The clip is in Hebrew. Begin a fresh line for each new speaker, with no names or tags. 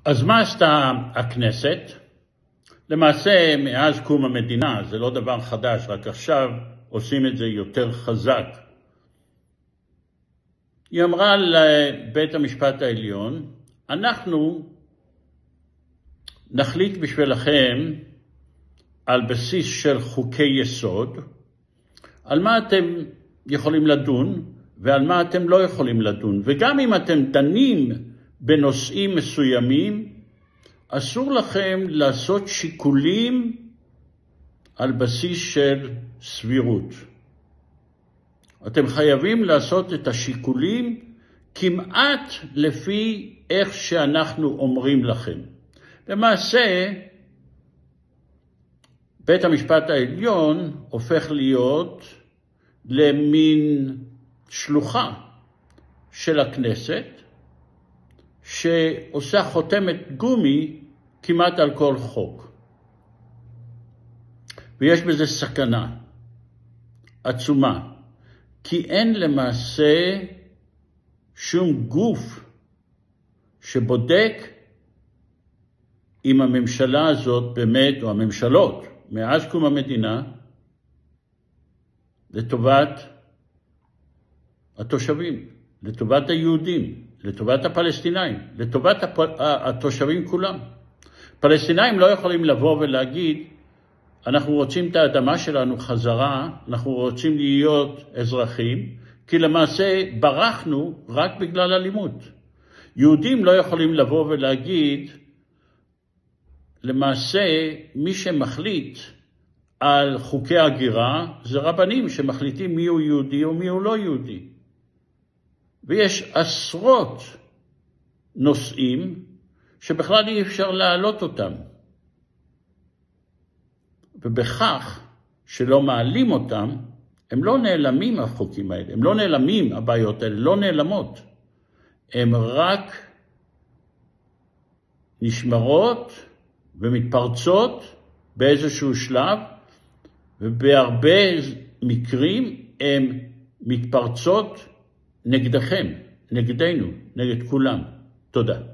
אז מה עשתה הכנסת? למעשה, מאז קום המדינה, זה לא דבר חדש, רק עכשיו עושים את זה יותר חזק. היא אמרה לבית המשפט העליון, אנחנו נחליט בשבילכם על בסיס של חוקי יסוד, על מה אתם יכולים לדון ועל מה אתם לא יכולים לדון. וגם אם אתם דנים בנושאים מסוימים, אסור לכם לעשות שיקולים על בסיס של סבירות. אתם חייבים לעשות את השיקולים כמעט לפי איך שאנחנו אומרים לכם. למעשה, בית המשפט העליון הופך להיות למין שלוחה של הכנסת, שעושה חותמת גומי כמעט על כל חוק. ויש בזה סכנה עצומה, כי אין למעשה שום גוף שבודק אם הממשלה הזאת באמת, או הממשלות, מאז קום המדינה, לטובת התושבים, לטובת היהודים, לטובת הפלסטינאים, לטובת התושבים כולם. פלסטינאים לא יכולים לבוא ולהגיד, אנחנו רוצים את האדמה שלנו חזרה, אנחנו רוצים להיות אזרחים, כי למעשה ברחנו רק בגלל אלימות. יהודים לא יכולים לבוא ולהגיד, למעשה מי שמחליט על חוקי הגירה, זה רבנים שמחליטים מי הוא יהודי או מי הוא לא יהודי. ויש עשרות נושאים שבכלל אי אפשר להעלות אותם. ובכך שלא מעלים אותם, הם לא נעלמים החוקים האלה, הם לא נעלמים, הבעיות האלה לא נעלמות. הם רק נשמרות ומתפרצות באיזשהו שלב, ובהרבה מקרים הם מתפרצות נגדכם, נגדנו, נגד כולם. תודה.